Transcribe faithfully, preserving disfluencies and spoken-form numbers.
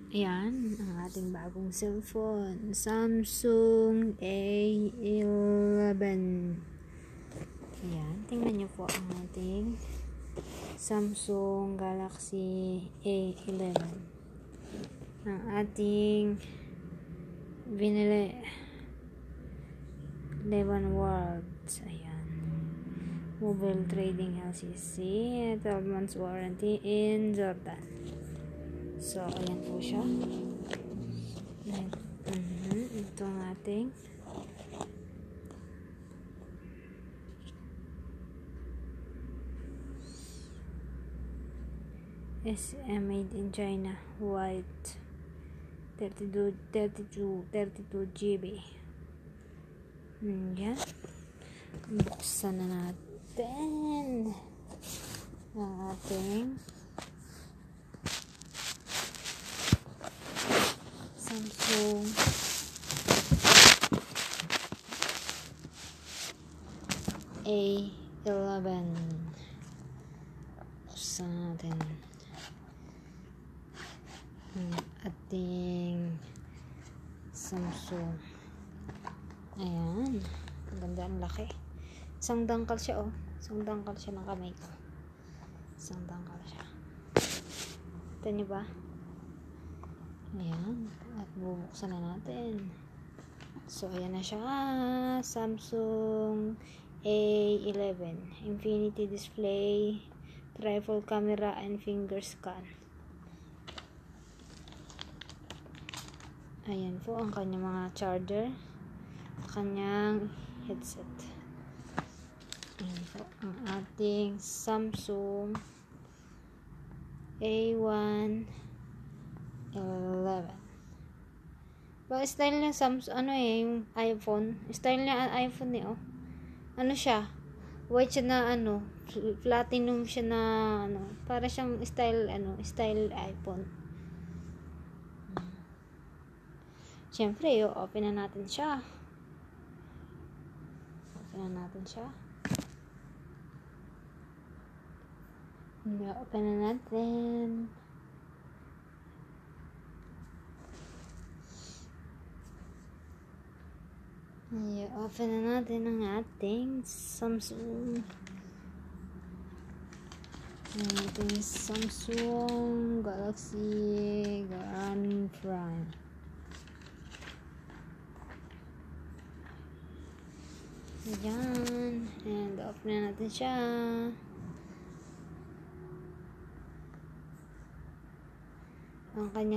Ayan, ang ating bagong cellphone. Samsung A eleven. Ayan, tingnan nyo po ang ating Samsung Galaxy A eleven. Ang ating binili. eleven words. Ayan. Mobile trading L C C. twelve months warranty in Jordan. So, ayan po siya. Uh-huh. Ito ang ating S M made in China. White. thirty-two, thirty-two, thirty-two G B. Ayan. Buksan na natin ang ating Samsung A eleven. Buksan natin ang ating Samsung. Ayan. Ang ganda, ang laki. Isang dangkal siya, oh. Isang dangkal siya ng kamay ko. Isang dangkal siya. Ito niyo ba? Ayan. At bubuksan na natin. So, ayan na siya. Samsung A eleven. Infinity display, triple camera, and finger scan. Ayan po ang kanyang mga charger. Kanyang headset. Ayan po ang ating Samsung A one eleven. Ba, style niya Samsung, ano eh, yung iPhone. Style niya iPhone eh, oh. Ano siya? White siya na, ano, platinum siya na, ano, para siyang style, ano, style iPhone. Siyempre, i-open na natin siya. Open na natin siya. I-open na natin. I-open na natin ang ating Samsung. Ang ating Samsung Galaxy Grand Prime. Ayan. And open na natin siya. Ang kanya